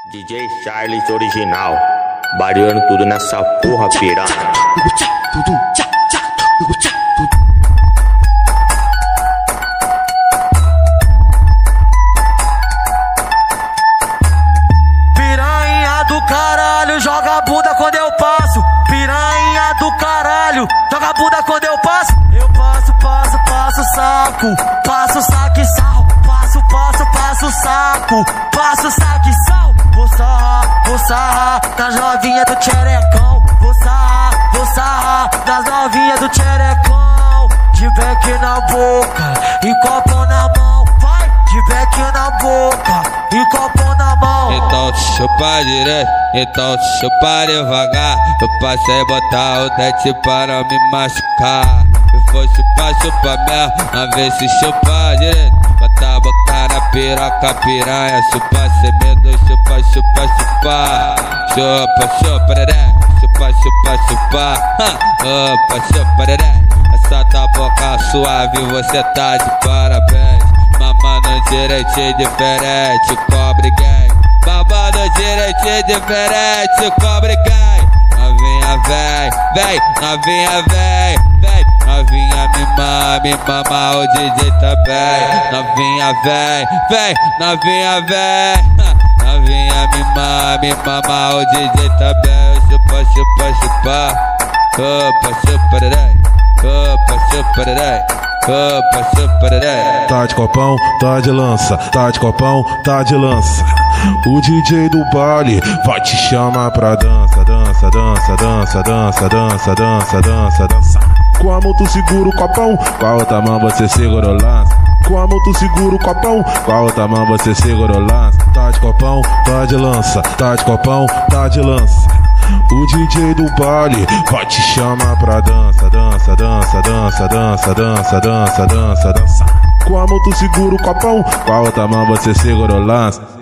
DJ Charles original, variando tudo nessa porra piranha. Piranha do caralho, joga a bunda quando eu passo. Piranha do caralho, joga a bunda quando eu passo. Eu passo saco, passo saque sal. Passo saco, passo saque sal. Vou sarrar das novinhas do tcherecão. Vou sarrar das novinhas do tcherecão. De beck na boca e copo na mão. Vai, de beck na boca e copo na mão. Então chupa direito, então chupa devagar. Eu passei botar o dente para me machucar. Se for chupar, chupa mesmo, a ver se chupa direito. Bota a boca na piroca, piranha. Chupa sem medo, chupa, chupa, chupa. Chupa, chupa, dedé. Chupa, chupa, chupa. Opa, chupa, dedé. Essa tua boca suave, você tá de parabéns. Mamando direitinho diferente, cobre gay. Babando direitinho diferente, cobre gay. Novinha vem, novinha vem. Novinha me mama, o DJ também. Novinha vem, novinha vem. Novinha me mama, o DJ também. Chupa, chupa, chupa. Opa, chupa, dedé. Opa, chupa, dedé. Opa, chupa, dedé. Tá de copão, tá de lança. Tá de copão, tá de lança. O DJ do baile vai te chamar pra dança. Dança, dança, dança, dança, dança, dança, dança, dança. Com a mão tu segura o copão, com a outra mão você segura o lance. Com a mão tu segura o copão, com a outra mão você segura o lance. Tá de copão, tá de lança. Tá de copão, tá de lança. O DJ do baile vai te chamar pra dança. Dança, dança, dança, dança, dança, dança, dança, dança. Com a mão tu segura o copão, com a outra mão você segura o lance.